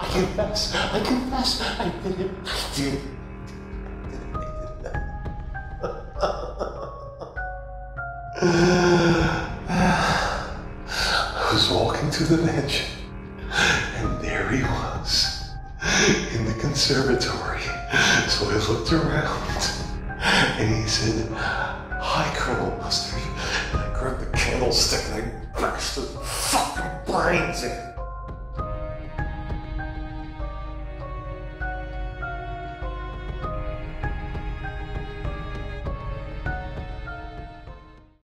I confess, I did it. I did it. I was walking to the bench, and there he was, in the conservatory. So I looked around, and he said, "Hi, Colonel Mustard." And I grabbed the candlestick and I bashed his fucking brains in.